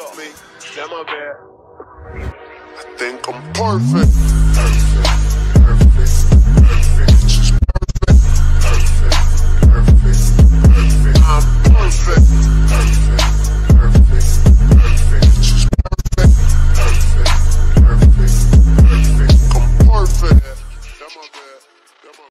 me. That my bad. I think I'm perfect.